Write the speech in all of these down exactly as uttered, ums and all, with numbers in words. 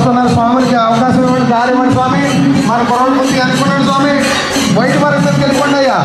వస్తున్నారు స్వాములకి అవకాశం ఇవ్వండి, దారి ఇవ్వండి స్వామి. మన పొరవలు పూర్తి అనుకున్నాడు స్వామి. బయట మరింతకి వెళ్ళిపోండి అయ్యా.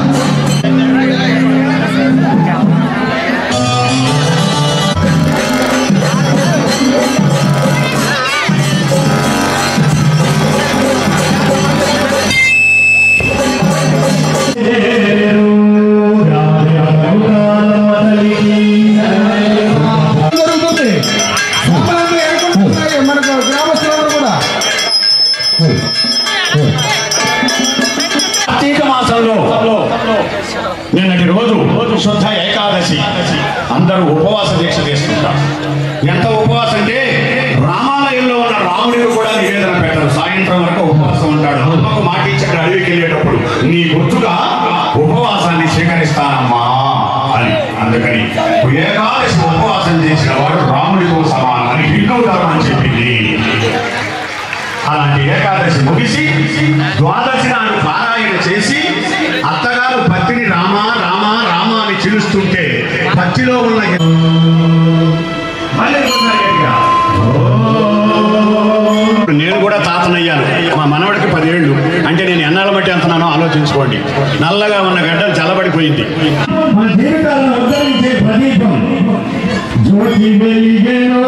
నిన్నటి రోజు శుద్ధ ఏకాదశి, అందరూ ఉపవాస దీక్ష చేసుకుంటారు. ఎంత ఉపవాసం అంటే రామాలయంలో ఉన్న రాముడిని కూడా నివేదన పెట్టరు, సాయంత్రం వరకు ఉపవాసం ఉంటాడు. అమ్మకు మాట ఇచ్చాడు అడవికి వెళ్ళేటప్పుడు, నీ గుర్తుగా ఉపవాసాన్ని స్వీకరిస్తానమ్మా అని. అందుకని ఏకాదశి ఉపవాసం చేసిన వాడు రాముడితో సమానం అని హిందూ ధర్మం చెప్పింది. అలాంటి ఏకాదశి ముగిసి ద్వాదశి నాడు పారాయణ చేసి అత్తగారు భక్తిని రామ రామ రామ అని చిలుస్తుంటే భక్తిలో ఉన్న నేను కూడా తాతనయ్యాను. మా మనవడికి పదేళ్ళు. అంటే నేను ఎన్నాళ్ళ బట్టి అంటున్నానో ఆలోచించుకోండి. నల్లగా ఉన్న గడ్డలు చల్లబడిపోయింది. మన జీవితాలను ఉద్ధరించే ప్రదీపం జ్యోతి వెలిగెను.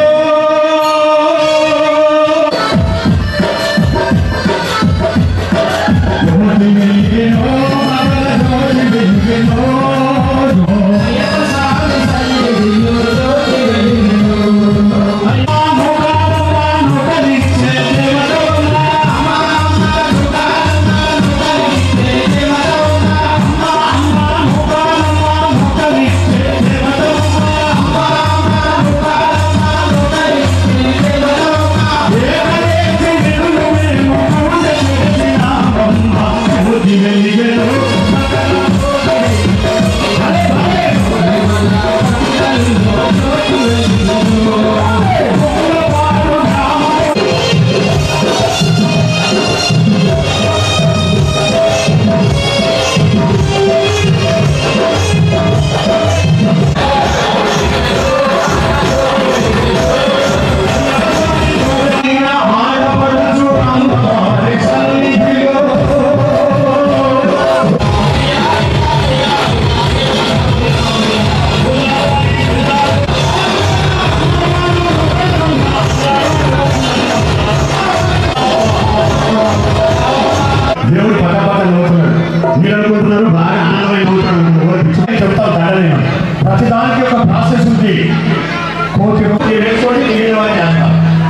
ప్రతిదానికి ఒక ప్రాసెస్ ఉంది. కోటి రూపాయలు వేసుకొని తీయడం చేస్తారు.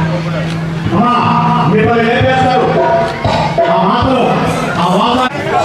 మీరు ఏం చేస్తారు? ఆ మాటలు ఆ వాత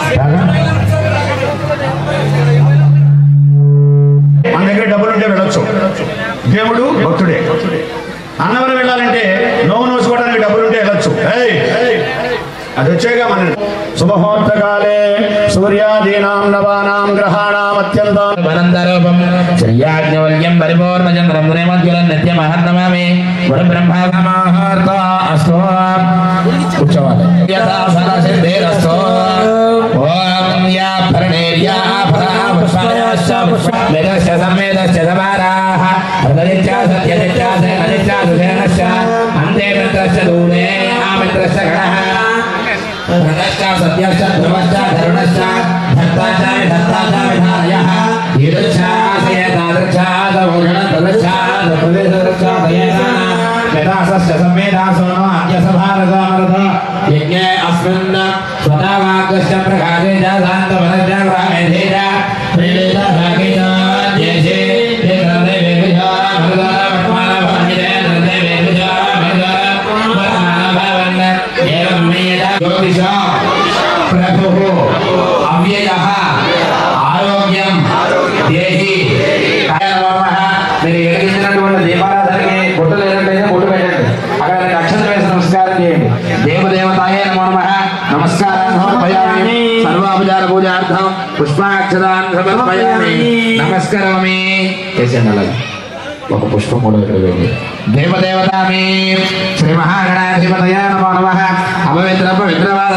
మన దగ్గర డబ్బులు ఉంటే వెళ్ళొచ్చు. దేవుడు భక్తుడే. అన్నవరం వెళ్ళాలంటే నోవు నోసుకోవడానికి డబ్బులు ఉంటే వెళ్ళొచ్చు. అది వచ్చేగా మన శుభహోత్తకాలే సూర్యాదీనాం నవానాం గ్రహాణాం అత్యంతం వనందరూపం శ్రీయాజ్ఞవల్యం పరిపూర్ణచంద్రం శ్రీమద్గురం నిత్యమహర్నమామి గురు బ్రహ్మమాహర్త అస్తో ఉత్సవాలే యథా ఫలసిద్ధిరస్తో ఓం యా భరణేర్యా ఫలా పుష్పాయాశ్చ పుష్పమేదశ్చ సమేదశ్చ సమారాః ప్రదదిత్యా సత్యదిత్యా సేనదిత్యా సుసేనశ్చ అంతే మిత్రశ్చ దూరే ఆ మిత్రశ్చ గణః ధనశ్చ సత్యశ్చ ధ్రువశ్చ ధరుణశ్చ ధత్తాచ విధత్తాచ విధానయః ఈదృచ్ఛాసయ తాదృచ్ఛాసభూషణ తదచ్ఛాస ప్రదేశదృచ్ఛ దయేన యథాసశ్చ సంవేదాసోనో అద్యసభారసామరథ యజ్ఞే అస్మిన్ స్వతావాక్యశ్చ ప్రకాశే చ శాంతవనశ్చ గ్రామేధే చ ప్రీడేత సాకే చ దేశే దేవదే వేగజ మరుద వర్తమాన భాగితే నదే వేగజ మరుద వర్తమాన భావన్న ఏవం మేద జ్యోతిష ప్రభు అవ్యయః ఆరోగ్యం దేహి కాయనమః. మీరు వెలిగించినటువంటి దీపారాధనకి బొట్టు లేనట్లయితే బొట్టు పెట్టండి. అక్కడ అక్షత వేసి నమస్కారం చేయండి. దేవదేవతాయ నమో నమః. నమస్కారం సమర్పయామి. సర్వాపచార పూజార్థం పుష్పాక్షరాన్ని సమర్పయామి. నమస్కరోమి. చేసేయండి అలాగే. ఒక పుష్పం కూడా ఇక్కడ వేయండి. దేవదేవతామి శ్రీ మహాగణాధిపతయ నమో నమః. అపవిత్ర పవిత్రవాద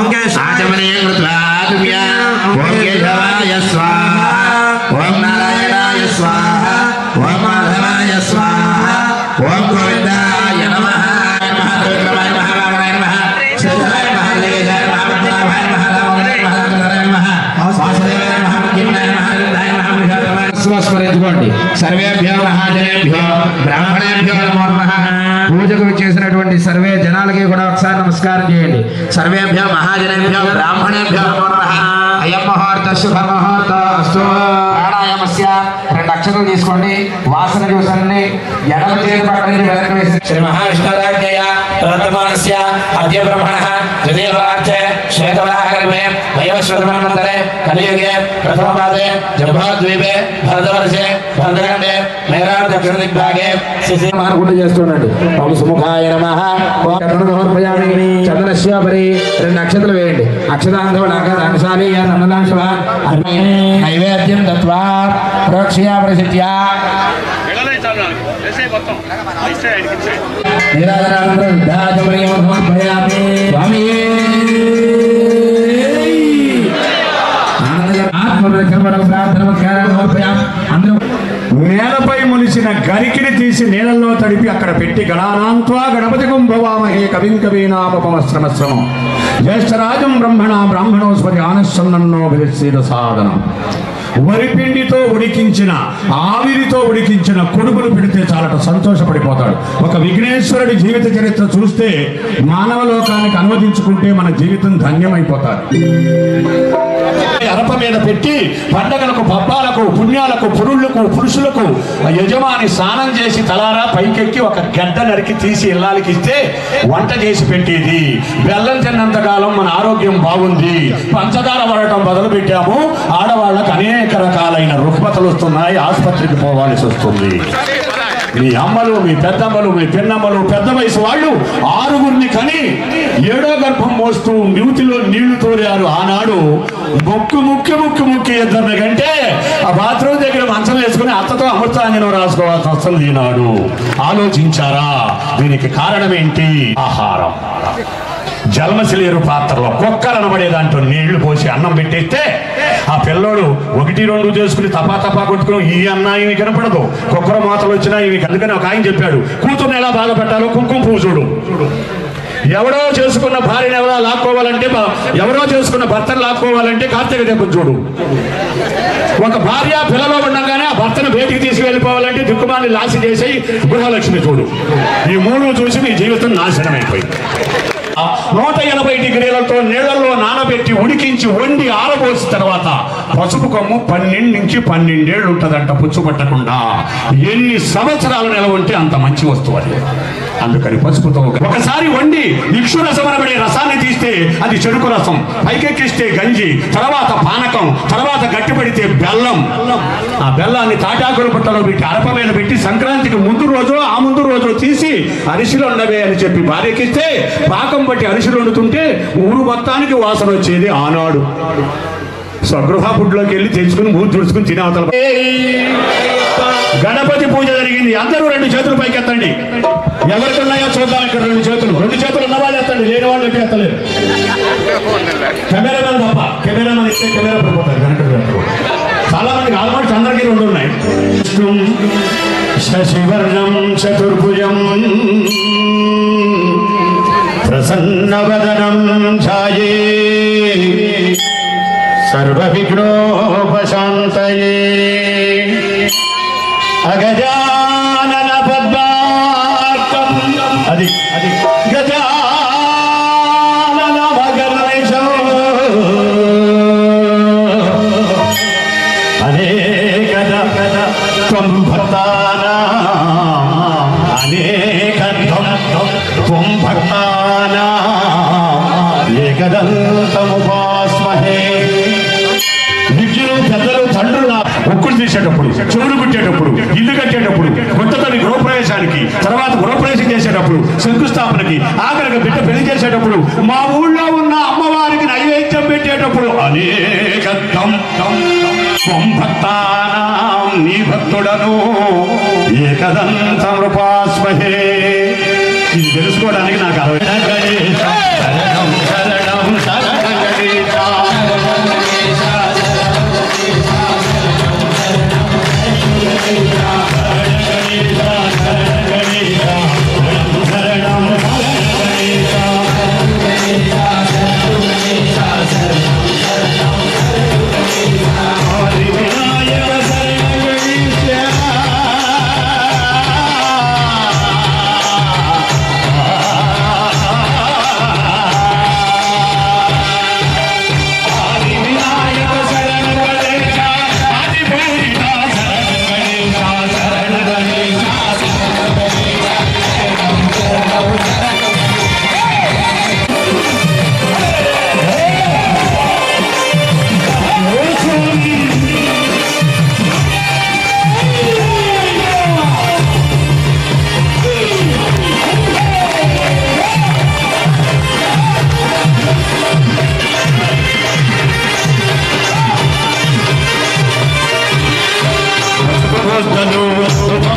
ఓం నారాయణ గోవిందాయ నమః నమః త్రివిక్రమాయ నమః వామనాయ నమః శ్రీధరాయ నమః లింగేశాయ నమః పద్మనాభాయ నమః రామోదరాయ నమః రామచంద్రాయ నమః వాసుదేవాయ నమః మధ్యమాయ నమః రుద్రాయ నమః వృషాయ స్మరించుకోండి. సర్వేభ్యో మహాజనేభ్యో బ్రాహ్మణేభ్యో నమో నమః. పూజకు చేసినటువంటి సర్వే జనాలకి కూడా ఒకసారి నమస్కారం చేయండి. సర్వేభ్యో మహాజనేభ్యో బ్రాహ్మణేభ్యో నమో నమః. అయం ముహూర్త శుభ ముహూర్త అస్తు. ప్రాణాయామస్య రెండు అక్షరాలు తీసుకోండి. వాసన చూసండి. ఎడమ చేతి పక్కన వెనక్కి వేసి శ్రీ మహావిష్ణురాజ్ఞయ ప్రవర్తమానస్య అద్య బ్రహ్మణః ద్వితీయవార్చే శ్వేతవరాహకల్పే వైవస్వతమన్వంతరే కలియుగే ప్రథమపాదే జంబోద్వీపే భరతవర్షే భరతఖండే మేరార్ దక్షిణ దిగ్భాగే శిశి మార్గుండు చేస్తున్నాడు. ఓం సుముఖాయ నమః. ఓం సమర్పయామి. చందనస్యోపరి రెండు అక్షతలు వేయండి. అక్షతాంధవ నాగదాంశాలి నమనాశవ నైవేద్యం దత్వా ప్రోక్షయా ప్రసిద్ధ్యా నిరాధనానంతరం విద్యాచమనీయం సమర్పయామి. స్వామి నేలపై ములిసిన గరికిని తీసి నీళ్ళల్లో తడిపి అక్కడ పెట్టి గణానాంత్వా గణపతి కుంభవామహే కవిం కవీనాపమశ్రమశ్రమం జ్యేష్ఠరాజం బ్రహ్మణ బ్రాహ్మణోస్పతి ఆనశ్చన్నో విరసీద సాధనం. వరిపిండితో ఉడికించిన ఆవిరితో ఉడికించిన కొడుకులు పెడితే చాలట సంతోషపడిపోతాడు. ఒక విఘ్నేశ్వరుడి జీవిత చరిత్ర చూస్తే మానవ లోకానికి అనువదించుకుంటే మన జీవితం ధన్యమైపోతారు. అరప మీద పెట్టి పండగలకు పబ్బాలకు పుణ్యాలకు పురుళ్లకు పురుషులకు యజమాని స్నానం చేసి తలారా పైకెక్కి ఒక గడ్డ నరికి తీసి ఇల్లాలకి ఇస్తే వంట చేసి పెట్టేది. బెల్లం తిన్నంతకాలం మన ఆరోగ్యం బాగుంది. పంచదార పడటం మొదలు పెట్టాము. ఆడవాళ్ళకు అనేక రకాలైన రుగ్మతలు వస్తున్నాయి. ఆసుపత్రికి పోవాల్సి వస్తుంది. మీ అమ్మలు మీ పెద్దమ్మలు మీ పిన్నమ్మలు పెద్ద వయసు వాళ్ళు ఆరుగురిని కని ఏడో గర్భం మోస్తూ న్యూతిలో నీళ్లు తోలారు. ఆనాడు ముక్కు ముక్కు ముక్కు ముక్కు ఇద్దరిని కంటే ఆ బాత్రూమ్ దగ్గర మంచం వేసుకుని అత్తతో అమృతాంజనం రాసుకోవాల్సి వస్తుంది. ఈనాడు ఆలోచించారా? దీనికి కారణం ఏంటి? ఆహారం. జల్మసిలేరు పాత్రలో కుక్కలు అనబడే దాంట్లో నీళ్లు పోసి అన్నం పెట్టేస్తే ఆ పిల్లోడు ఒకటి రెండు చేసుకుని తపా తపా కొట్టుకుని ఈ అన్న ఇవి కనపడదు. కుక్కర మాతలు వచ్చినా ఇవి. అందుకని ఒక ఆయన చెప్పాడు, కూతుర్ని ఎలా బాగా పెట్టాలో కుంకుమ పువ్వు చూడు. ఎవరో చేసుకున్న భార్యను ఎవరో లాక్కోవాలంటే, ఎవరో చేసుకున్న భర్తను లాక్కోవాలంటే కార్తీక దీపం చూడు. ఒక భార్య పిల్లలో ఉండగానే ఆ భర్తను బయటికి తీసుకెళ్ళిపోవాలంటే దిక్కుమాలి లాసి చేసి గృహలక్ష్మి చూడు. ఈ మూడు చూసి నీ జీవితం నాశనం అయిపోయింది. నూట ఎనభై డిగ్రీలతో నీళ్లలో నానబెట్టి ఉడికించి వండి ఆరబోసిన తర్వాత పసుపు కొమ్ము పన్నెండు నుంచి పన్నెండేళ్లు ఉంటుందంట పుచ్చు పట్టకుండా. ఎన్ని సంవత్సరాలు నిల ఉంటే అంత మంచి వస్తువు అది. అందుకని పసుపుతో ఒకసారి వండి ఇక్షురసం అనబడే రసాన్ని తీస్తే అది చెరుకు రసం, పైకెక్కిస్తే గంజి, తర్వాత పానకం, తర్వాత గట్టిపడితే బెల్లం. ఆ బెల్లాన్ని తాటాకుల పుట్టలో పెట్టి అరప మీద పెట్టి సంక్రాంతికి ముందు రోజు ఆ ముందు రోజు తీసి అరిసిలు ఉండవే అని చెప్పి భార్యకిస్తే పాకం బట్టి అరిసిలు వండుతుంటే ఊరు మొత్తానికి వాసన వచ్చేది. ఆనాడు స్వగృహ ఫుడ్లోకి వెళ్ళి తెచ్చుకుని మూడు తుడుచుకుని తినే అవతల గణపతి పూజ జరిగింది. అందరూ రెండు చేతులు పైకి ఎత్తండి. ఎవరికి ఉన్నాయో చూద్దాం. ఇక్కడ రెండు చేతులు రెండు చేతులు ఉన్న వాళ్ళు ఎత్తండి, లేని వాళ్ళు ఎక్కడ ఎత్తలేరు. కెమెరామెన్ తప్ప. కెమెరామెన్ ఇస్తే కెమెరా పడిపోతారు. గణపతి చాలా మందికి ఆల్మోస్ట్ అందరికీ రెండు ఉన్నాయి. శశివర్ణం చతుర్భుజం ప్రసన్నవదనం ఛాయే సర్వవిఘ్నోపశాంతయే అగజానన పద్మార్కం. అది అది గజానన మగర్నిశం అనేకద త్వం భక్తానాం అనేకం త్వం భక్తానాం ఏకదంతముపాస్మహే. విద్యులు పెద్దలు తండ్రులు ఒక్కులు తీసేటప్పుడు, చెవులు కుట్టేటప్పుడు, ఇల్లు కట్టేటప్పుడు, కొత్తతని గృహప్రవేశానికి, తర్వాత గృహప్రవేశం చేసేటప్పుడు, శంకుస్థాపనకి, ఆఖరికి బిడ్డ పెళ్లి చేసేటప్పుడు, మా ఊళ్ళో ఉన్న అమ్మవారికి నైవేద్యం పెట్టేటప్పుడు అనేక భక్తానాం నీ భక్తుడను ఏకదంతమృపాస్మహే. ఇది తెలుసుకోవడానికి నాకు అరవై శరణం శరణం శరణం గణేశ. గణేశ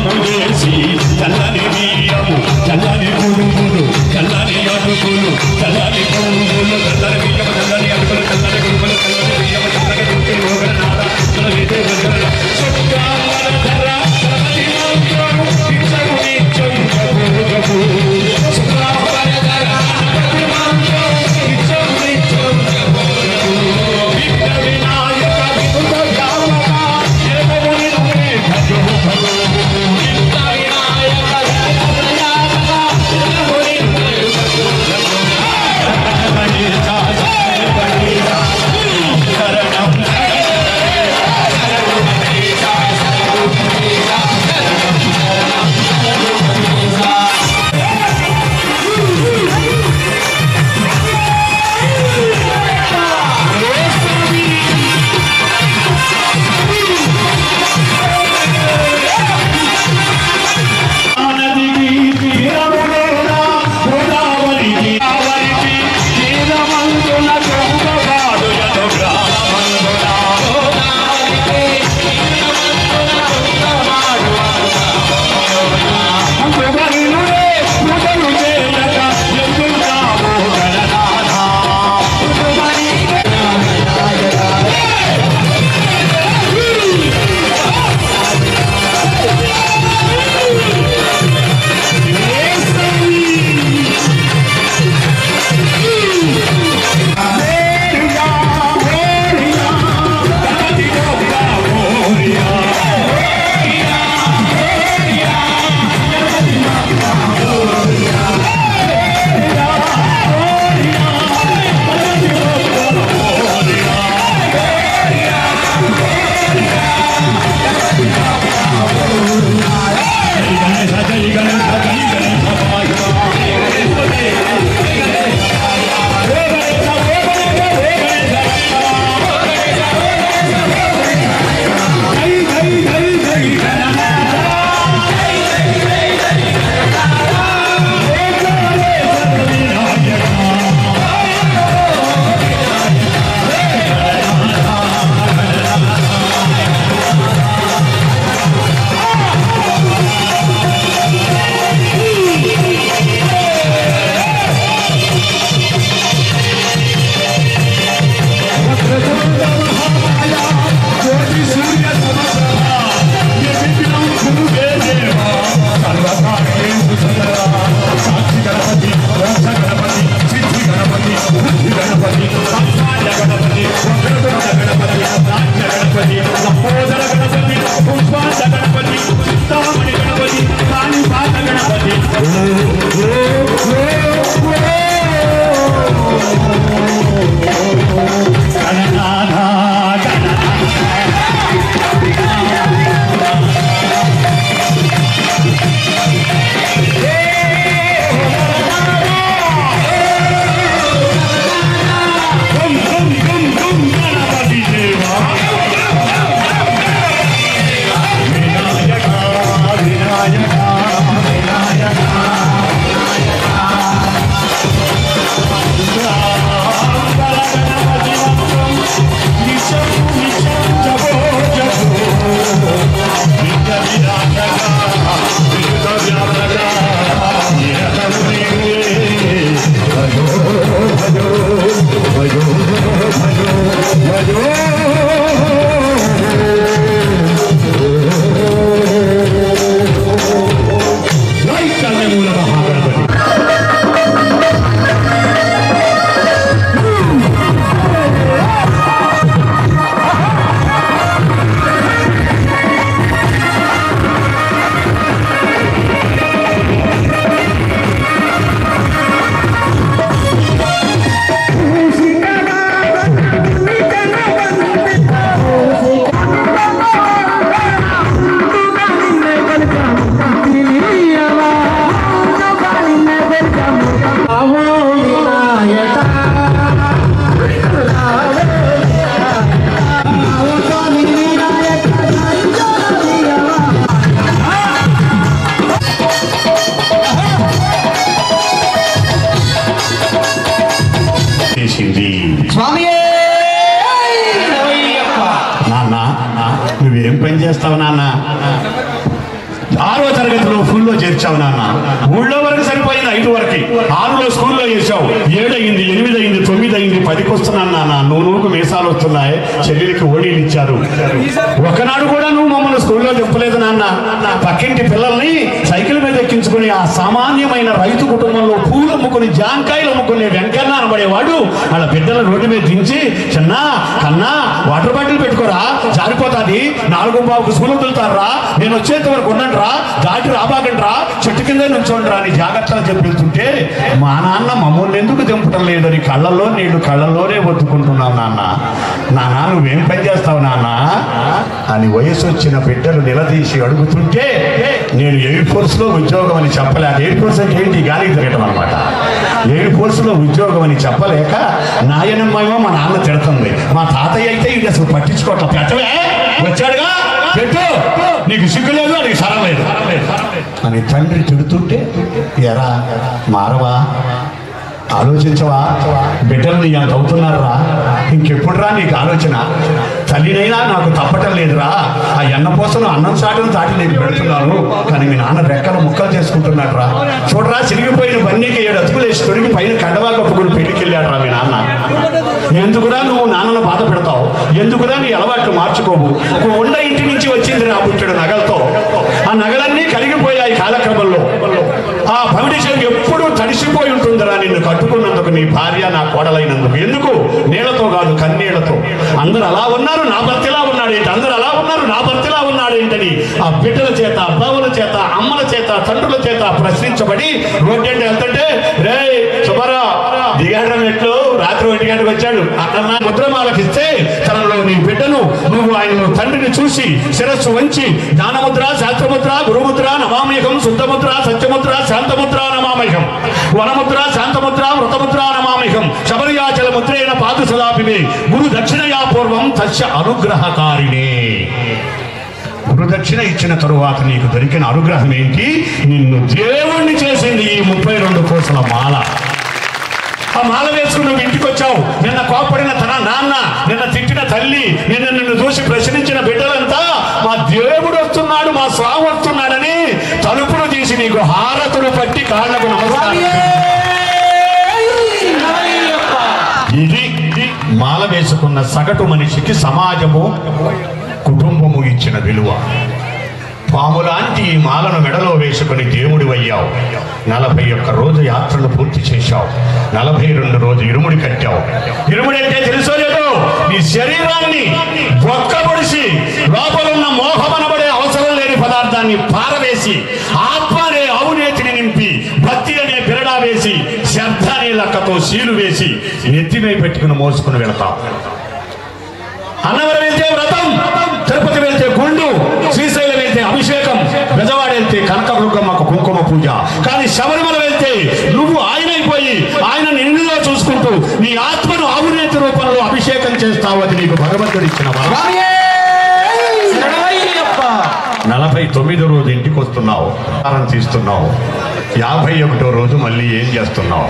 పాటు చేసి చల్లని బియ్యము చల్లని కుడుములు చల్లని అటుకులు చల్లని పొంగులు చల్లని బియ్యము చల్లని అటుకులు చల్లని కుడుములు చల్లని బియ్యము చల్లని రుచులు నాద చల్లని దేవుడు సుఖాల ధర చల్లని మంత్రము ఇచ్చము నిత్యం జపో సుఖాల ధర చల్లని మంత్రము ఇచ్చము నిత్యం జపో విఘ్న వినాయక విఘ్న వ్యాపక జగముని భజో భజో విఘ్న వినాయక విఘ్న వ్యాపక జగముని భజో నువ్వేం పని చేస్తావు నాన్న? ఆరో తరగతిలో స్కూల్లో చేర్చావు నాన్న. ఊళ్ళో వరకు సరిపోయింది, ఐదు వరకు. ఆరులో స్కూల్లో చేర్చావు, ఏడయింది, ఎనిమిది అయింది, తొమ్మిది అయింది, పదికి వస్తున్నాను నాన్న. నువ్వు నువ్వుకు మీసాలు వస్తున్నాయి, చెల్లెలికి ఓడీలు ఇచ్చారు. ఒకనాడు కూడా నువ్వు మమ్మల్ని స్కూల్లో చెప్పలేదు నాన్న. పక్కింటి పిల్లల్ని సైకిల్ మీద ఎక్కించుకుని ఆ సామాన్యమైన రైతు కుటుంబంలో పూలు అమ్ముకుని జాంకాయలు అమ్ముకునే వెంకన్న అనబడేవాడు వాళ్ళ బిడ్డల రోడ్డు మీద దించి, చిన్న కన్నా వాటర్ బాటిల్ పెట్టుకోరా, జారిపోతాది, నాలుగు బాబుకు స్కూల్ వదులుతారా, నేను వచ్చేంత వరకు ఉండండిరా, దాటి రాబాకండ్రా, చెట్టు కింద నుంచోండిరా అని జాగ్రత్తగా చెప్పిస్తుంటే మా నాన్న మమ్మల్ని ఎందుకు దింపటం లేదని కళ్ళల్లో నీళ్లు కళ్ళల్లోనే ఒత్తుకుంటున్నావు నాన్న. నాన్న నువ్వేం పని చేస్తావు నాన్న అని వయసు వచ్చిన బిడ్డలు నిలదీసి అడుగుతుంటే నేను ఎయిర్ ఫోర్స్ లో ఉద్యోగం అని చెప్పలేక, ఎయిర్ ఫోర్స్ అంటే ఏంటి, గాలికి తిరగటం అనమాట. ఎయిర్ ఫోర్స్ లో ఉద్యోగం అని చెప్పలేక నాయనమ్మేమో మా నాన్న తిడుతుంది, మా తాతయ్య అయితే ఇది అసలు పట్టించుకోవట్లేదు. పెట్టవే వచ్చాడుగా పెట్టు, నీకు సిగ్గు లేదు, నీకు సరం లేదు అని తండ్రి తిడుతుంటే ఎరా మారవా, ఆలోచించవా, బిడ్డలు నీ అంత అవుతున్నారా, ఇంకెప్పుడురా నీకు ఆలోచన, తల్లినైనా నాకు తప్పటం లేదురా, ఆ ఎన్నపోసను అన్నం చాటును దాటి నేను పెడుతున్నాను, కానీ మీ నాన్న రెక్కలు ముక్కలు చేసుకుంటున్నాడు రా, చూడరా చిరిగిపోయిన బన్నీకి ఏడు అతుకులు వేసి తొడిగి పైన కండవా కప్పుకుని పెళ్లికి వెళ్ళాడు రా మీ నాన్న. ఎందుకురా నువ్వు నాన్నను బాధ పెడతావు, ఎందుకురా నీ అలవాట్లు మార్చుకోవు, ఉండ ఇంటి నుంచి వచ్చింది రా పుట్టడు నగలతో, ఆ నగలన్నీ కరిగిపోయాయి కాలక్రమంలో, ఆ ఫౌండేషన్ ఎప్పుడూ తడిసిపోయి ఉంటుందిరా నిన్ను కట్టుకున్నందుకు, నీ భార్య నా కోడలైనందుకు. ఎందుకు? నీళ్లతో కాదు, కన్నీళ్లతో. అందరూ అలా ఉన్నారు, నా భర్తలా ఉన్నాడు ఏంటి, అందరూ అలా ఉన్నారు, నా భర్తలా ఉన్నాడు ఏంటని ఆ బిడ్డల చేత, అబ్బావుల చేత, అమ్మల చేత, తండ్రుల చేత ప్రశ్నించబడి రోడ్డు వెళ్తుంటే, రే సుబ్బారా దిగాడడం ఎట్లు, రాత్రి ఒంటి గంటకు వచ్చాడు అన్న ముద్రమాలకిస్తే తనలో నీ బిడ్డను నువ్వు ఆయనలో తండ్రిని చూసి శిరస్సు వంచి జ్ఞానముద్ర, శాస్త్రముద్ర, గురుముద్ర, నమామేకం, శుద్ధముద్ర, సత్యముద్ర, శాంతముద్ర, నమామేకం, వనముద్ర, శాంతముద్ర, వ్రతముద్ర, నమామేకం, శబరియాచల ముద్రేణ పాదు సదాపిమే గురు దక్షిణయా పూర్వం తస్య అనుగ్రహకారిణే. గురుదక్షిణ ఇచ్చిన తరువాత నీకు దొరికిన అనుగ్రహం ఏంటి? నిన్ను దేవుణ్ణి చేసింది ఈ ముప్పై రెండు కోసల మాల. ఆ మాల వేసుకుని నువ్వు ఇంటికి వచ్చావు. నిన్న కోపడిన తన నాన్న, నిన్న తిట్టిన తల్లి, నిన్న నిన్ను చూసి ప్రశ్నించిన బిడ్డలంతా మా దేవుడు వస్తున్నాడు, మా స్వామి వస్తున్నాడని తలుపులు తీసి నీకు హారతులు పట్టి కాళ్లకు నమస్కారం. ఇది మాల వేసుకున్న సగటు మనిషికి సమాజము, కుటుంబము ఇచ్చిన విలువ. పాములాంటి ఈ మాలను మెడలో వేసుకుని దేవుడివయ్యావు. నలభై ఒక్క రోజు యాత్రను పూర్తి చేశావు. నలభై రెండు రోజు ఇరుముడి కట్టావు. ఇరుముడి అంటే తెలుసో లేదో, నీ శరీరాన్ని బొక్కబొడిసి లోపలున్న మోహమనబడే అవసరం లేని పదార్థాన్ని పారవేసి ఆత్మ అనే అవునేతిని నింపి భక్తి అనే బిరడా వేసి శ్రద్ధ అనే లక్కతో సీలు వేసి నెత్తిమై పెట్టుకుని మోసుకుని వెళతావు. అన్నవరం వెళ్తే వ్రతం, తిరుపతి వెళ్తే గుండు, శ్రీశైలం వెళ్తే అభిషేకం, బెజవాడ వెళ్తే కనకదుర్గమ్మకు కుంకుమ పూజ. కానీ శబరిమల వెళ్తే నువ్వు ఆయనైపోయి ఆయన నిన్నులో చూసుకుంటూ నీ ఆత్మను ఆవునేతి రూపంలో అభిషేకం చేస్తావు. అది నీకు భగవంతుడు ఇచ్చిన వరం. నలభై తొమ్మిదో రోజు ఇంటికి వస్తున్నావు, ఆహారం తీస్తున్నావు. యాభై ఒకటో రోజు మళ్ళీ ఏం చేస్తున్నావు?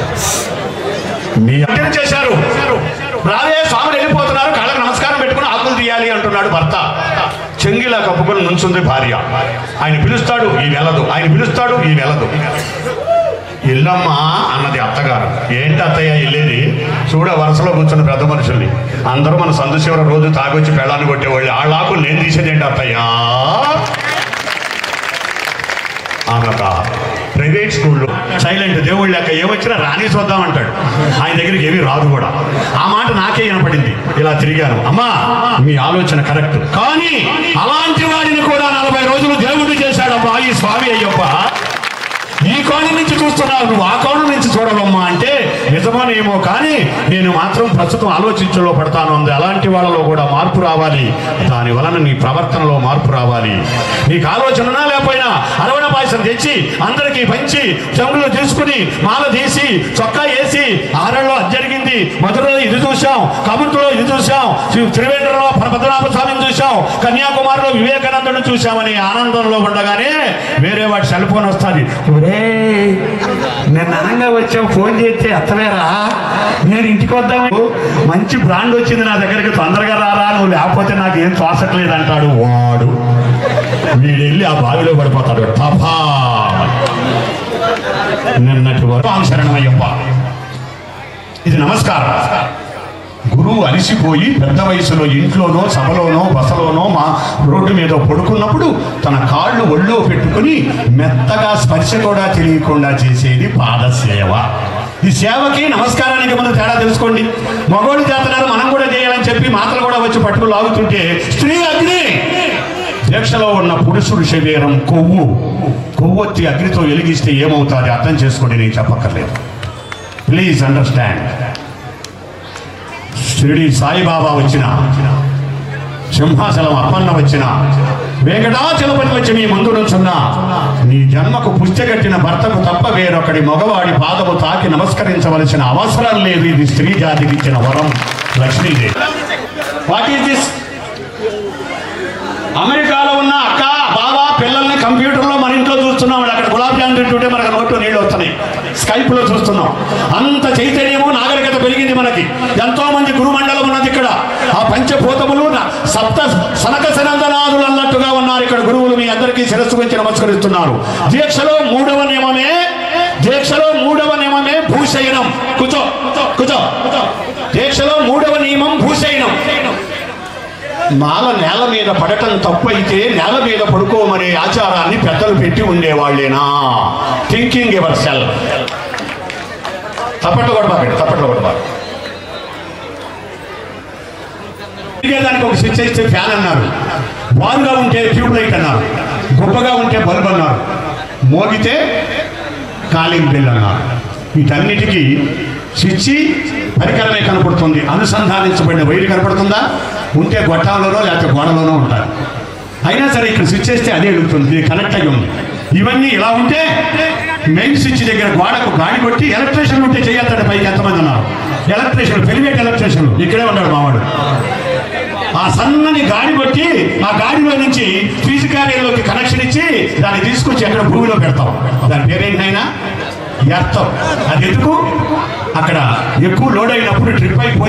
నీ అర్థం చేశారు, రావే స్వామిని వెళ్ళిపోతున్నారు, కాళ్ళకు నమస్కారం పెట్టుకుని ఆకులు తీయాలి అంటున్నాడు భర్త. చెంగిలా కప్పుకొని నుంచుంది భార్య. ఆయన పిలుస్తాడు, ఈ వెళ్ళదు, ఆయన పిలుస్తాడు, ఈ వెళ్ళదు. ఇల్లమ్మా అన్నది అత్తగారు. ఏంటి అత్తయ్య వెళ్ళేది? చూడ వరుసలో కూర్చున్న పెద్ద మనుషుల్ని అందరూ మన సందు శివర రోజు తాగొచ్చి పెళ్ళాన్ని కొట్టేవాళ్ళు. ఆ ఆకులు నేను తీసేది ఏంటి అత్తయ్యా? ఆమెక ప్రైవేట్ స్కూల్లో సైలెంట్ దేవుళ్ళ లెక్క ఏమొచ్చినా రాని చూద్దామంటాడు. ఆయన దగ్గరికి ఏమీ రాదు కూడా. ఆ మాట నాకే వినపడింది. ఇలా తిరిగాను, అమ్మా మీ ఆలోచన కరెక్ట్, కానీ అలాంటి వాడిని కూడా నలభై రోజులు దేవుడు చేశాడమ్మా ఈ స్వామి అయ్యప్ప. ఈ కోణం నుంచి చూస్తున్నావు, నువ్వు ఆ కోణం నుంచి చూడవమ్మా అంటే నిజమేమో, కానీ నేను మాత్రం ప్రస్తుతం ఆలోచించలో పడతాను అంది. అలాంటి వాళ్ళలో కూడా మార్పు రావాలి, దాని వలన నీ ప్రవర్తనలో మార్పు రావాలి. నీకు ఆలోచన లేకపోయినా అరవణ పాయసం తెచ్చి అందరికీ పంచి చెంగులు తీసుకుని మాల తీసి చొక్కా వేసి ఆరల్లో అది జరిగింది, మధురలో ఇది చూసాం, కబుర్లో ఇది చూసాం, త్రివేంద్రంలో పద్మనాభ స్వామిని చూసాం, కన్యాకుమారిలో వివేకానందుని చూసామని ఆనందంలో ఉండగానే వేరే వాడి సెల్ ఫోన్ వస్తుంది. నేను అనంగా వచ్చావు, ఫోన్ చేస్తే ఎత్తలేరా, నేను ఇంటికి వద్దాము, మంచి బ్రాండ్ వచ్చింది నా దగ్గరికి, తొందరగా రారా, నువ్వు లేకపోతే నాకు ఏం తోసట్లేదు అంటాడు వాడు. వీడెళ్ళి ఆ బావిలో పడిపోతాడు. తఫా నిన్నటి వరకు శరణమయ్యప్ప. ఇది నమస్కారం. గురువు అలిసిపోయి పెద్ద వయసులో ఇంట్లోనో సభలోనో బసలోనో మా రోడ్డు మీద పడుకున్నప్పుడు తన కాళ్ళు ఒళ్ళో పెట్టుకుని మెత్తగా స్పర్శ కూడా తెలియకుండా చేసేది పాదసేవ. ఈ సేవకి నమస్కారానికి మనం తేడా తెలుసుకోండి. మగోళ్ళు చేస్తున్నారు, మనం కూడా చేయాలని చెప్పి మాటలు కూడా వచ్చి పట్టుకు లాగుతుంటే స్త్రీ అగ్ని. దీక్షలో ఉన్న పురుషుడు శరీరం కొవ్వు. కొవ్వొత్తి అగ్నితో వెలిగిస్తే ఏమవుతుంది అర్థం చేసుకోండి, నేను చెప్పక్కర్లేదు. Please understand. షిరిడి సాయిబాబా వచ్చిన, సింహాచలం అప్పన్న వచ్చిన, వెంకటాచలపతి వచ్చి మీ ముందు నుంచున్నా నీ జన్మకు పుస్తకట్టిన భర్తకు తప్ప వేరొకడి మగవాడి పాదము తాకి నమస్కరించవలసిన అవసరం లేదు. ఇది స్త్రీ జాతికి ఇచ్చిన వరం లక్ష్మీదేవి. What is this? అమెరికాలో ఉన్న అక్క బాబా పిల్లల్ని కంప్యూటర్లో మన ఇంట్లో చూస్తున్నాం. అక్కడ గులాబ్ జామున్ తింటుంటే మనకు నోట్లో నీళ్ళు వస్తున్నాయి. స్కైప్ లో చూస్తున్నాం. అంత చైతన్యము నాగరికత పెరిగింది మనకి. ఎంతో మంది గురుమండలం ఉన్నది ఇక్కడ. ఆ పంచభూతములు సప్త సనక సనందనాదులు అన్నట్టుగా ఉన్నారు ఇక్కడ గురువులు. మీ అందరికీ శిరస్సు గురించి నమస్కరిస్తున్నారు. దీక్షలో మూడవ నియమమే దీక్షలో మూడవ నియమమే భూశయనం. కూర్చో కూర్చో. దీక్షలో మూడవ నియమం భూశయనం. మాల నేల మీద పడటం తప్పు అయితే నేల మీద పడుకోమనే ఆచారాన్ని పెద్దలు పెట్టి ఉండేవాళ్ళేనా? Thinking ever self. తప్పట్లు కొడబాకండి, తప్పట్లు కొడబాక. దానికి ఒక స్విచ్ ఇస్తే ఫ్యాన్ అన్నారు, బారుగా ఉంటే ట్యూబ్ లైట్ అన్నారు, గొప్పగా ఉంటే బల్బ్ అన్నారు, మోగితే కాలింగ్ బెల్ అన్నారు. వీటన్నిటికీ స్విచ్ పరికరమే కనపడుతుంది. అనుసంధానించబడిన వైరు కనపడుతుందా? ఉంటే గొట్టంలోనో లేకపోతే గోడలోనో ఉంటారు. అయినా సరే ఇక్కడ స్విచ్ చేస్తే అదే వెళుతుంది, కనెక్ట్ అయ్యి ఉంది. ఇవన్నీ ఇలా ఉంటే మెయిన్ స్విచ్ దగ్గర గోడకు గాడి కొట్టి ఎలక్ట్రీషియన్ ఉంటే చేయొద్దండి. పైకి ఎంతమంది ఉన్నారు ఎలక్ట్రీషియన్, పెరివేట్ ఎలక్ట్రీషియన్ ఇక్కడే ఉన్నాడు మావాడు. ఆ సన్నని గాడి కొట్టి ఆ గాడిలో నుంచి ఫిజికాలిలోకి కనెక్షన్ ఇచ్చి దాన్ని తీసుకొచ్చి అక్కడ భూమిలో పెడతాం. దాని పేరేంటైనా ఎర్తం. అది ఎందుకు? అక్కడ ఎక్కువ లోడ్ అయినప్పుడు ట్రిప్ అయిపోయి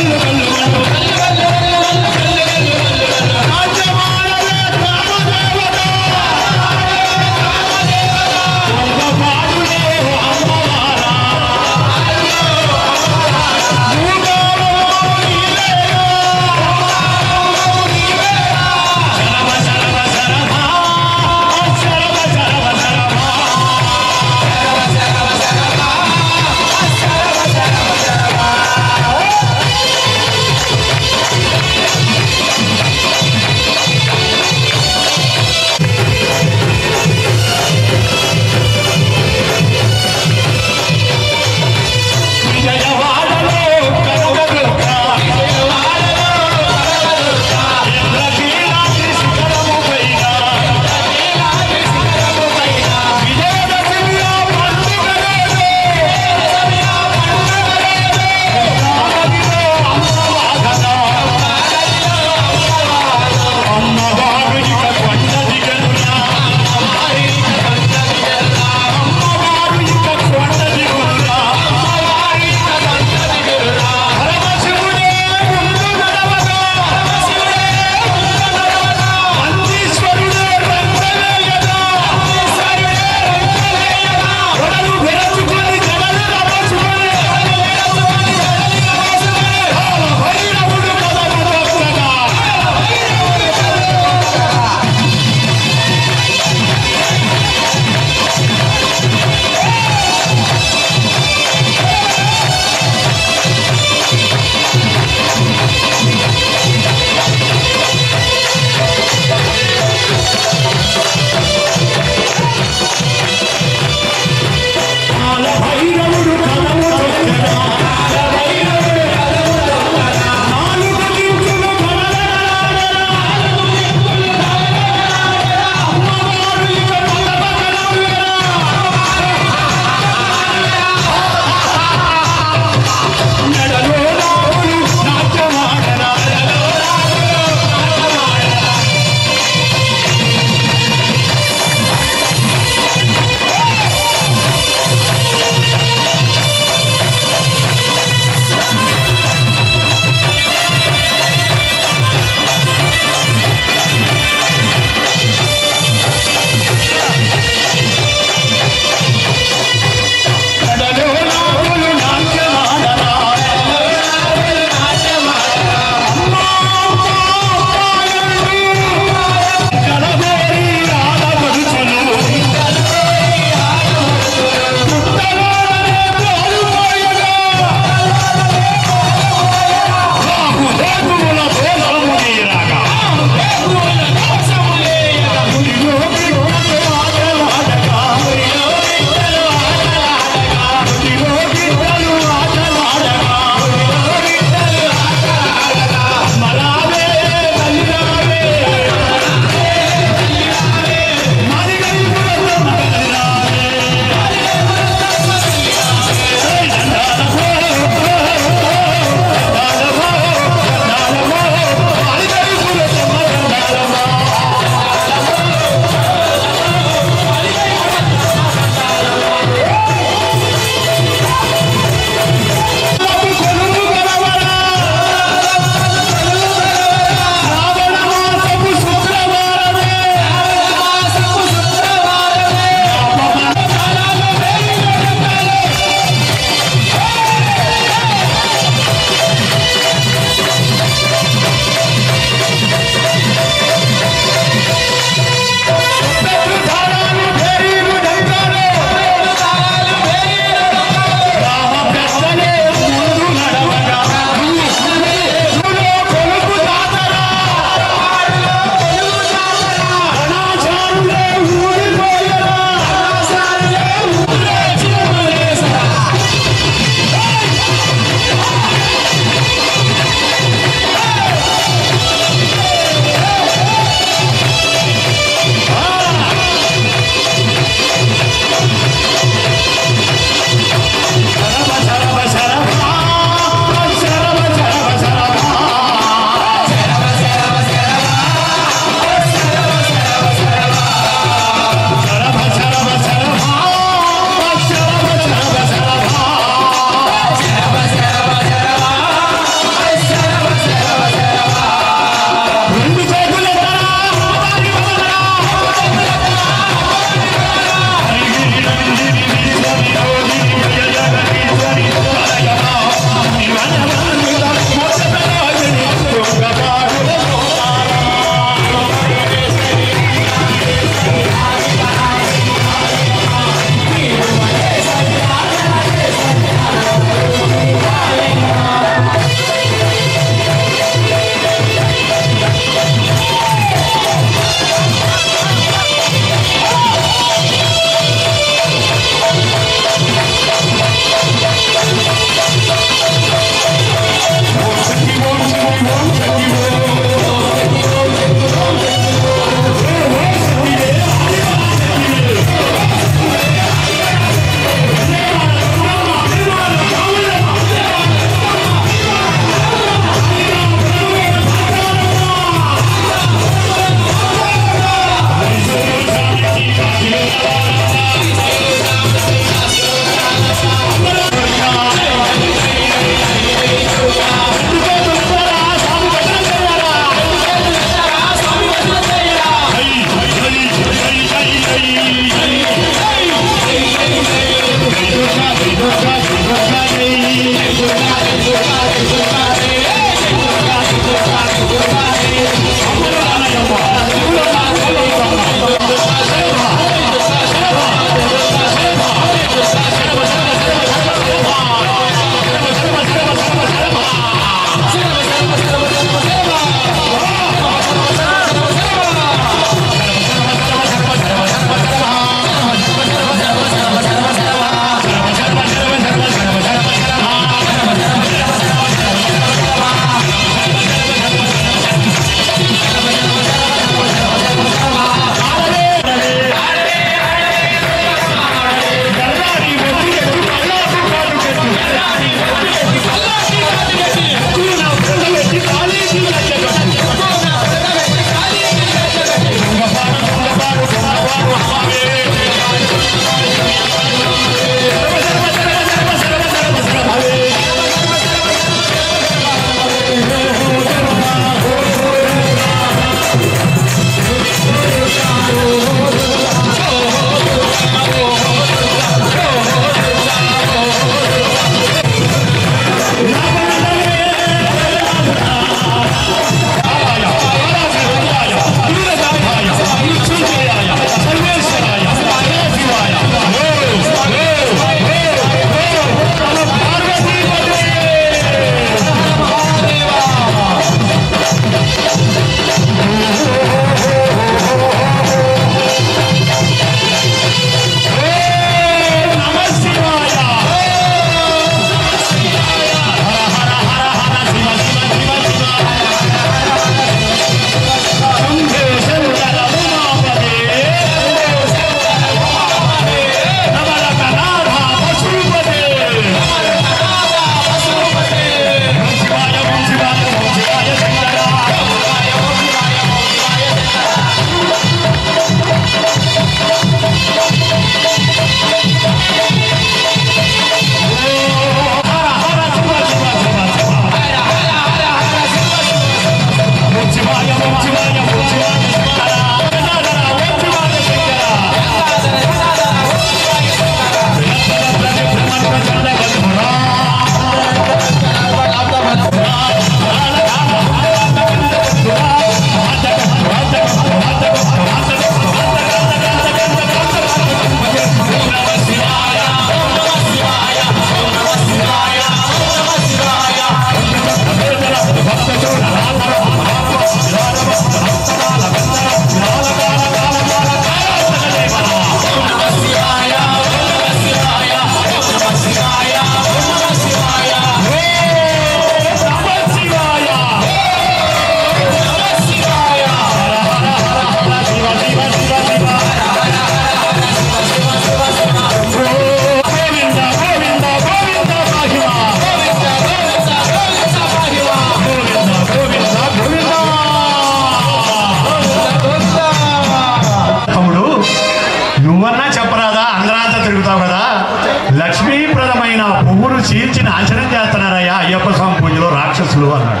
చీల్చిన ఆచరణ చేస్తున్నారయ్యా అయ్యప్ప స్వామి పూజలో రాక్షసులు అన్నాడు.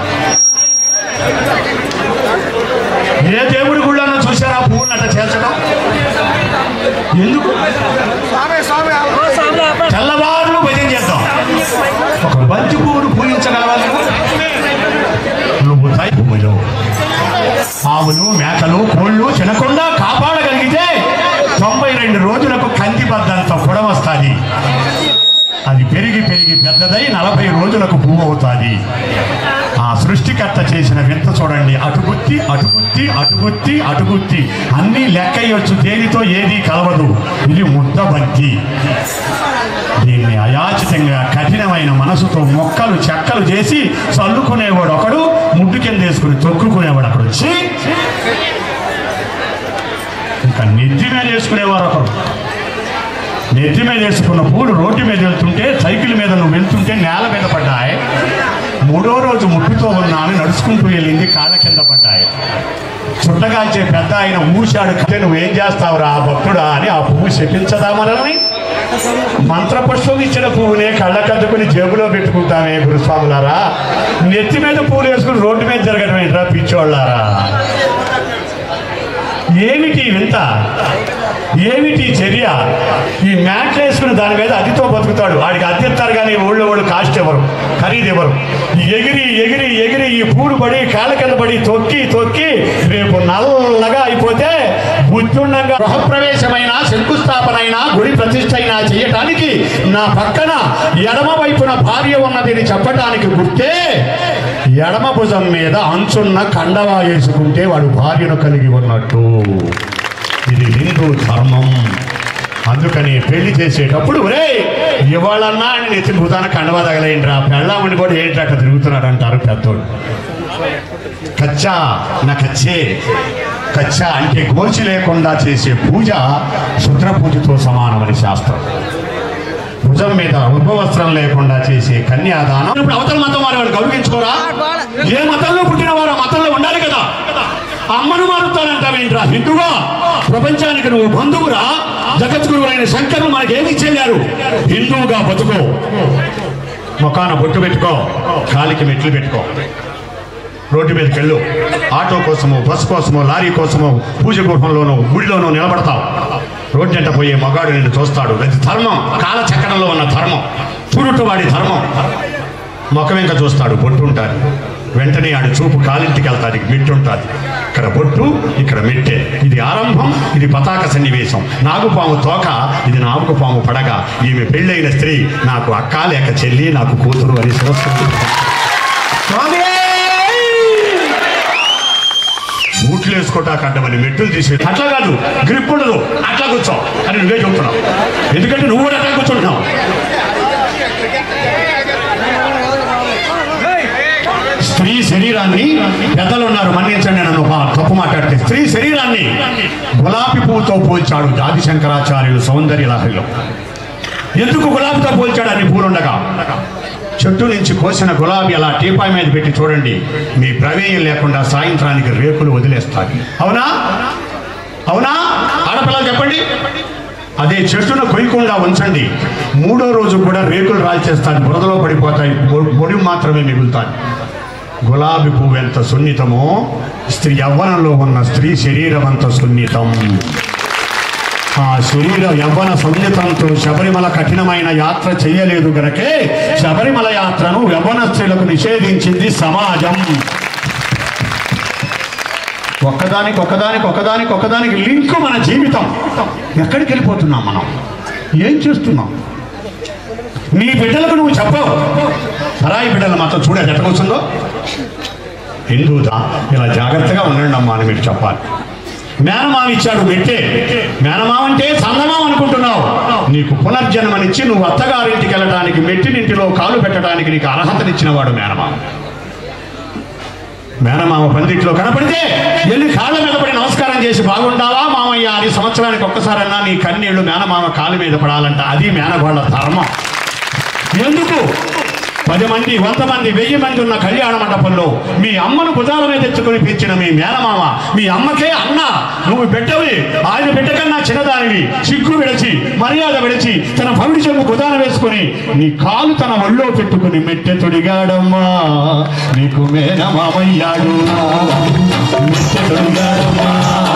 ఏ దేవుడి గుళ్ళన్నా చూసారా పువ్వుని అట్లా చేర్చడం? ఎందుకు? తెల్లవారులు భజన చేద్దాం. ఒక బంతి పువ్వును పూజించగలవాలి నువ్వు భూమిలో ఆవులు మేకలు కోళ్ళు తినకుండా కాపాడగలిగితే తొంభై రెండు రోజులకు కంది బద్దంత పొడవ వస్తుంది. అది పెరిగి పెరిగి పెద్దదై నలభై రోజులకు పువ్వు అవుతుంది. ఆ సృష్టికర్త చేసిన వింత చూడండి. అటుగుత్తి అటుగుత్తి అటుగుత్తి అటుగుత్తి అన్నీ లెక్కయ్యొచ్చు, దేనితో ఏది కలవదు. ఇది ముద్ద బంతి. దీన్ని అయాచితంగా కఠినమైన మనసుతో మొక్కలు చెక్కలు చేసి చల్లుకునేవాడు ఒకడు, ముడ్డు కింద వేసుకుని తొక్కుకునేవాడు అక్కడ వచ్చి, ఇంకా నెత్తి మీద వేసుకునేవారు ఒకడు. నెత్తి మీద వేసుకున్న పూలు రోడ్డు మీద వెళ్తుంటే, సైకిల్ మీద నువ్వు వెళ్తుంటే నేల మీద పడ్డాయి. మూడో రోజు ముట్టుతో ఉన్నాను నడుచుకుంటూ వెళ్ళింది, కాళ్ళ కింద పడ్డాయి. చుట్టగాల్చే పెద్ద ఆయన ఊశాడు, కదే నువ్వేం చేస్తావురా భక్తుడా అని ఆ పువ్వు శపించదా మనల్ని? మంత్రపుష్పం ఇచ్చిన పువ్వునే కళ్ళకద్దుకుని జేబులో పెట్టుకుంటామే గురుస్వాములారా. నెత్తి మీద పూలు వేసుకుని రోడ్డు మీద జరగడం ఏంట్రా పిచ్చోళ్ళారా? ఏమిటి వింత, ఏమిటి చర్య? ఈ మ్యాట్లు వేసుకుని దాని మీద అదితో బతుకుతాడు. వాడికి అద్దె ఇస్తారు కానీ ఊళ్ళో వాళ్ళు కాస్ట్ ఎవరు, ఖరీదు ఎవరు. ఎగిరి ఎగిరి ఎగిరి ఈ పూడు పడి కాళ్ళ కింద పడి తొక్కి తొక్కి రేపు నల్లగా అయిపోతే బుద్ధుండంగా గృహప్రవేశమైన శంకుస్థాపన గుడి ప్రతిష్ఠ అయినా చేయటానికి నా పక్కన ఎడమ వైపున భార్య ఉన్నది చెప్పటానికి గుర్తే ఎడమ భుజం మీద అంచున్న కండవా వేసుకుంటే వాడు భార్యను కలిగి ఉన్నట్టు. ఇది హిందూ ధర్మం. అందుకని పెళ్లి చేసేటప్పుడు ఒరే ఇవాళన్నా ఆయన నెత్తి భూతాన కండవా తగలేంట్రా, పెళ్ళామని కూడా ఏంటి అట్లా తిరుగుతున్నాడు అంటారు పెద్దోడు. కచ్చా నా కచ్చే కచ్చా అంటే గోచి లేకుండా చేసే పూజ శుద్ర పూజతో సమానమని శాస్త్రం. భుజం మీద ఉపవస్త్రం లేకుండా చేసే కన్యాదానం. ఇప్పుడు అవతల మతం వారు వాళ్ళు గౌరవించుకోరా? ఏ మతంలో పుట్టిన వారు ఆ మతంలో ఉండాలి కదా. అమ్మను మారుతానంటావేంట్రా హిందువా? ప్రపంచానికి నువ్వు బంధువురా? జగద్గురువులైన శంకరులు మనకి ఏమి ఇచ్చేయారు? హిందువుగా బతుకో, ముఖాన బొట్టు పెట్టుకో, కాలికి మెట్లు పెట్టుకో, రోడ్డు మీదకి వెళ్ళు. ఆటో కోసమో బస్సు కోసమో లారీ కోసమో పూజ గృహంలోనో గుడిలోనో నిలబడతావు. రోడ్డు ఎంట పోయే మగాడు నిన్ను చూస్తాడు. అది ధర్మం, కాల చక్రంలో ఉన్న ధర్మం, పురుటువాడి ధర్మం. ముఖం ఇంకా చూస్తాడు, బొట్టు ఉంటుంది. వెంటనే ఆడి చూపు కాలింటికి వెళ్తాది, మెట్టు ఉంటుంది. ఇక్కడ బొట్టు, ఇక్కడ మెట్టే. ఇది ఆరంభం, ఇది పతాక సన్నివేశం. నాగుపాము తోక, ఇది నాగుపాము పడగ. ఈమె పెళ్ళైన స్త్రీ నాకు అక్క లేక చెల్లి, నాకు కూతురు అని శిరస్సు. బూట్లు వేసుకోటాక అడ్డమని మెట్టులు తీసే అట్లా కాదు, గ్రిప్ ఉండదు, అట్లా కూర్చో అని నువ్వే చెబుతున్నావు. ఎందుకంటే నువ్వు కూడా అట్లా కూర్చుంటున్నావు. స్త్రీ శరీరాన్ని, పెద్దలు ఉన్నారు మన్నించండి నన్ను తప్పు మాట్లాడితే, స్త్రీ శరీరాన్ని గులాబీ పువ్వుతో పోల్చాడు ఆది శంకరాచార్యులు సౌందర్య లహరిలో. ఎందుకు గులాబీతో పోల్చాడు? అన్ని పూలుండగా చెట్టు నుంచి కోసిన గులాబీ అలా టీపాయ్ మీద పెట్టి చూడండి, మీ ప్రమేయం లేకుండా సాయంత్రానికి రేకులు వదిలేస్తాయి. అవునా అవునా ఆడపిల్లలు చెప్పండి. అదే చెట్టును కొయ్యకుండా ఉంచండి, మూడో రోజు కూడా రేకులు రాల్చేస్తాయి, బురదలో పడిపోతాయి, పొడి మాత్రమే మిగులుతాయి. గులాబీ పువ్వు ఎంత సున్నితమో స్త్రీ యవ్వనంలో ఉన్న స్త్రీ శరీరం అంత సున్నితం. ఆ శరీర యవ్వన సున్నితంతో శబరిమల కఠినమైన యాత్ర చేయలేదు గనకే శబరిమల యాత్రను యవ్వన స్త్రీలకు నిషేధించింది సమాజం. ఒక్కదానికి ఒక్కదానికి ఒక్కదానికి ఒక్కదానికి లింక్ మన జీవితం. ఎక్కడికి వెళ్ళిపోతున్నాం మనం? ఏం చేస్తున్నాం? నీ బిడ్డలకు నువ్వు చెప్పవు. పరాయి బిడ్డలు మాత్రం చూడేది ఎట్లా కూర్చుందో. హిందూదా ఇలా జాగ్రత్తగా ఉండండి అమ్మా అని మీరు చెప్పాలి. మేనమామ ఇచ్చాడు పెట్టే, మేనమామ అంటే చందమామ అనుకుంటున్నావు. నీకు పునర్జన్మనిచ్చి నువ్వు అత్తగారింటికి వెళ్ళడానికి, మెట్టినింటిలో కాలు పెట్టడానికి నీకు అర్హతనిచ్చిన వాడు మేనమామ. మేనమామ పందిట్లో కనపడితే వెళ్ళి కాళ్ళ మీద పడి నమస్కారం చేసి బాగుండావా మామయ్య అని సంవత్సరానికి ఒక్కసారన్నా నీ కన్నీళ్లు మేనమామ కాలు మీద పడాలంట. అది మేనగోళ్ళ ధర్మం. ఎందుకు? పది మంది, వంద మంది, వెయ్యి మంది ఉన్న కళ్యాణ మండపంలో మీ అమ్మను భుజాల మీద తెచ్చుకొని పెంచిన మీ మేనమామ, మీ అమ్మకే అన్న, నువ్వు బిడ్డవి, ఆయన బిడ్డ కన్నా చిన్నదానివి, సిగ్గు విడిచి మర్యాద విడిచి తన పవిడి చెంగు భుజాన వేసుకుని నీ కాలు తన ఒళ్ళో పెట్టుకుని మెట్టె తొడిగాడమ్మా నీకు మేనమామయ్యాడు, మెట్టె తొడిగాడమ్మా.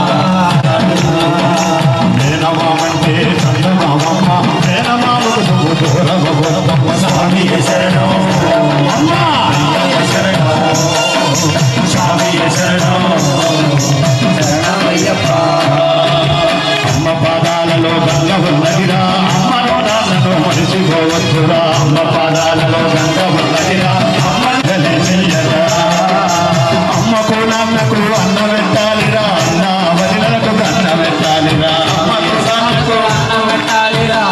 మేనమామంటే చందమామమ్మ, మేనమామకు స్వామి శరణం, అమ్మా శరణం, స్వామి శరణం, శరణమయ్యప్ప. అమ్మ పాదాలలో గంగ ఉన్నదిరా, అమ్మ పాదాలలో మనిషిపోవచ్చురా, అమ్మ పాదాలలో గంగ ఉన్నదిరా, అమ్మ చెయ్యరా. అమ్మకు నాన్నకు అన్న పెట్టాలిరా, అన్న వదిలకు గన్న పెట్టాలిరా, అమ్మకు నాన్నకు అన్న పెట్టాలిరా,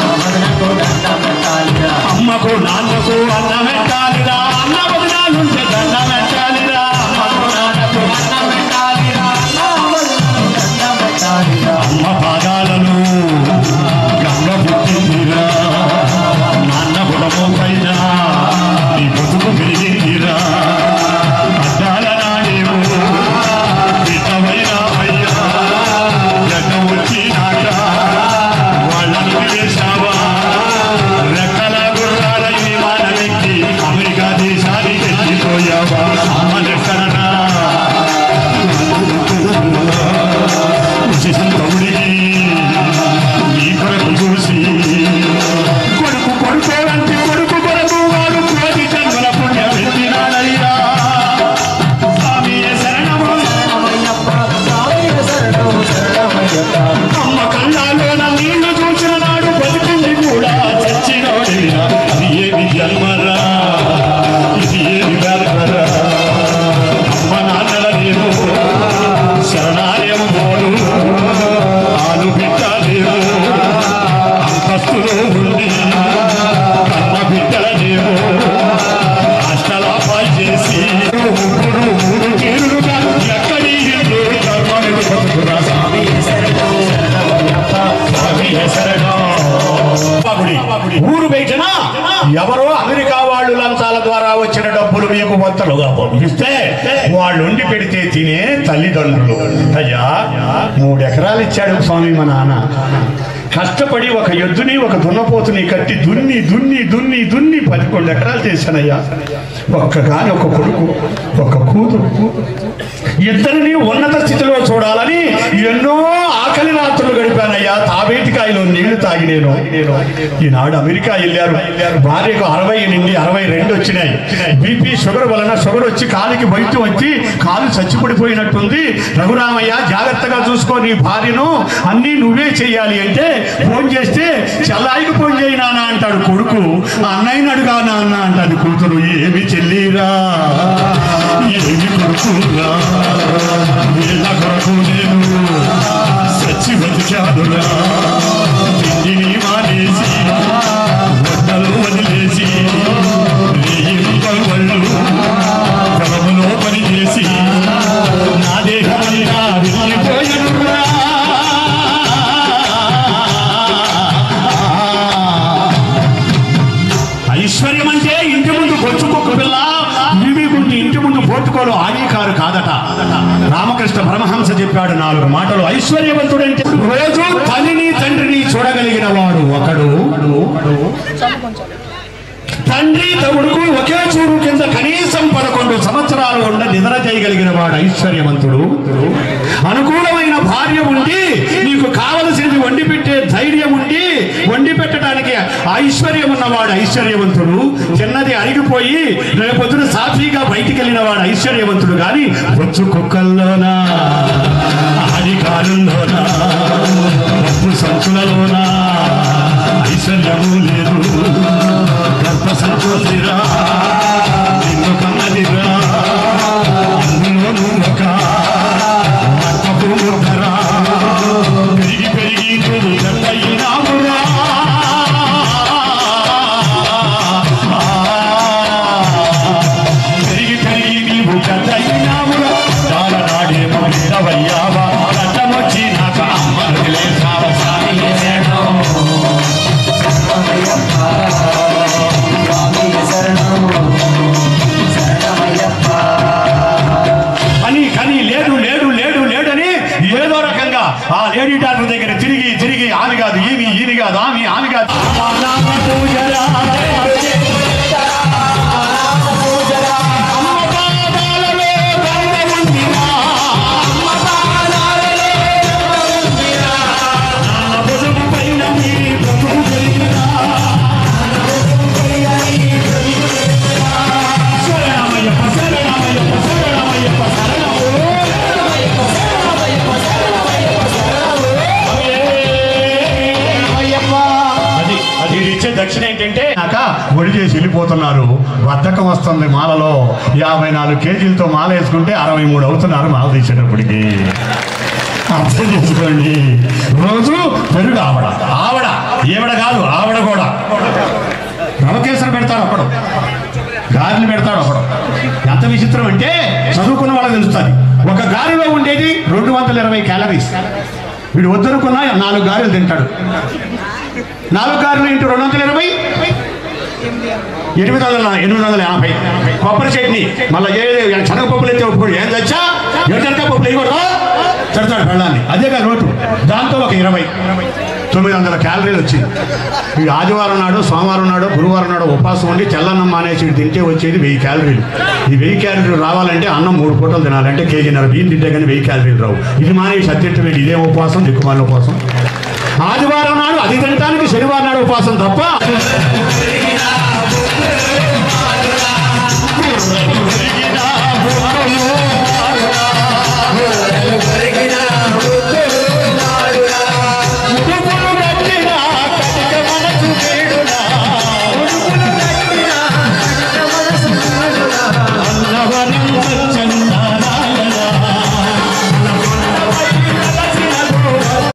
అమ్మకు నాన్నకు అన్న పెట్టాలిరా, అన్న వదినాలుంటే దండ పెట్టాలిరా, అమ్మకు నాన్నకు అన్న పెట్టాలిరా, దండ పెట్టాలిరా. అమ్మ పాదాలను గంగ పుట్టిందిరా, నాన్న బుడము పైన నీ బతుకు పెరిగిందిరా. అడ్డాల నాడేవు బిడ్డవైనా అయ్యా, గడ్డ వచ్చినాక వాళ్ళని వేశావా, రెక్కల గుర్రాల విమానమెక్కి అమెరికా దేశానికి వెళ్ళిపోయావా. అమ్మనెక్కడనా తమ్ముడికి నీ కొరకు చూసి ఊరు బయటన ఎవరో అమెరికా వాళ్ళు లంచాల ద్వారా వచ్చిన డబ్బులు మీకు వంతలుగా పంపిస్తే వాళ్ళు వండి పెడితే తినే తల్లిదండ్రులు. అయ్యా మూడు ఎకరాలు ఇచ్చాడు స్వామి మా నాన్న, కష్టపడి ఒక ఎద్దుని ఒక దున్నపోతుని కట్టి దున్ని దున్ని దున్ని దున్ని పదకొండు ఎకరాలు చేశానయ్యా. ఒక్క గాని ఒక కొడుకు ఒక కూతురు, ఇద్దరిని ఉన్నత స్థితిలో చూడాలని ఎన్నో ఆకలి రాత్రులు గడిపానయ్యా. తాబేటికాయలో నీళ్లు తాగి నేను ఈనాడు అమెరికా వెళ్ళారు. భార్యకు అరవై నుండి అరవై రెండు వచ్చినాయి. బీపీ షుగర్ వలన షుగర్ వచ్చి కాలికి బయట వచ్చి కాలు చచ్చిపడిపోయినట్టుంది. రఘురామయ్య జాగ్రత్తగా చూసుకో నీ భార్యను, అన్నీ నువ్వే చెయ్యాలి అంటే ఫోన్ చేస్తే చెల్లాయికి ఫోన్ చేయి నాన్న అంటాడు కొడుకు, అన్నయ్యని అడుగా నాన్న అంటాడు కూతురు. ఏమి చెల్లిరా ఏమి కొడుకురా, వీళ్ళ కొరకు నేను సచ్చి బతికానురా. తిండిని మానేసి వంటలు వదిలేసి వాళ్ళు పొలంలో పని చేసి నా దేహమంతా వెళ్ళిపోయానురా. ఐశ్వర్యం అంటే ఇంటి ముందు బొచ్చుకొక్క పిల్ల, ఇవి ముందు ఇంటి ముందు పోటుకోలు ఆడి కారు కాదట. రామకృష్ణ పరమహంస చెప్పాడు నాలుగు మాటలు. ఐశ్వర్యవంతుడంటే రోజు తల్లిని తండ్రిని చూడగలిగిన వాడు ఒకడు, తండ్రి తమ్ముడుకు ఒకే చూడు కింద కనీసం పదకొండు సంవత్సరాలు ఉండ నిద్ర చేయగలిగిన వాడు ఐశ్వర్యవంతుడు. అనుకూలమైన భార్య ఉండి నీకు కావలసినది వండి పెట్టే ధైర్యం ఉండి వండి పెట్టడానికి ఐశ్వర్యం ఉన్నవాడు ఐశ్వర్యవంతుడు. చిన్నది అరిగిపోయి రేపొద్దున సాఫీగా బయటికి వెళ్ళిన వాడు ఐశ్వర్యవంతుడు. కానీ బొచ్చు కుక్కల్లోనా అధికారుల్లోనా డబ్బు సంచులలోనా ఐశ్వర్యము లేదు. గర్భ సంతోషిరా నిన్ను కన్నదిరా అందులోనూ ఒక ముఖరా పెరిగి పెరిగి నువ్వు గల్లయినావురా. పెరిగి పెరిగి నీవు గల్లయినావురా. చాలా నాడే మొదలయ్యావా రథమొచ్చి నాకు అమ్మను లేచావా సామి అని కానీ లేడు లేడు లేడు లేడని ఏదో రకంగా ఆ లేడీ డాక్టర్ దగ్గర తిరిగి తిరిగి ఆమె కాదు ఈమె ఈమె కాదు ఆమె ఆమె కాదు దక్షిణ ఏంటంటే నాక ఒడి చేసి వెళ్ళిపోతున్నారు. బద్ధకం వస్తుంది మాలలో. యాభై నాలుగు కేజీలతో మాల వేసుకుంటే అరవై మూడు అవుతున్నారు మాల తీసేటప్పటికి. అర్థం చేసుకోండి. రోజు పెరుగు ఆవడ ఆవడ ఏవడ కాదు ఆవడ కూడా రవకేసరి పెడతాడు ఒకడు, గారెలు పెడతాడు ఒకడు. ఎంత విచిత్రం అంటే చదువుకున్న వాళ్ళకి తెలుస్తుంది. ఒక గారెలో ఉండేది రెండు వందల ఇరవై క్యాలరీస్. వీడు వద్దనుకున్నా నాలుగు గారెలు తింటాడు. నాలుగు గారెలు ఇంటూ రెండు వందల ఇరవై ఎనిమిది వందల ఎనిమిది వందల యాభై. కొబ్బరి చట్నీ మళ్ళీ ఏ శనగపప్పులు అయితే ఒప్పుకోడు. ఏం తెచ్చా ఎడక పప్పులు వేయకూడదా చెడతాడు పెళ్ళాన్ని. అదేగా నోటు. దాంతో ఒక ఇరవై తొమ్మిది వందల క్యాలరీలు వచ్చింది. ఈ ఆదివారం నాడు సోమవారం నాడు గురువారం నాడు ఉపాసం ఉండి తెల్లన్నం మానేసి తింటే వచ్చేది వెయ్యి క్యాలరీలు. ఈ వెయ్యి క్యాలరీలు రావాలంటే అన్నం మూడు పూటలు తినాలంటే కేజీన్నర బియ్యం తింటే కానీ వెయ్యి క్యాలరీలు రావు. ఇది మానేసి అత్యంత వేడి ఇదే ఉపవాసం దిక్కుమాల ఉపవాసం. ఆదివారం నాడు అది తినడానికి శనివారం నాడు ఉపవాసం తప్ప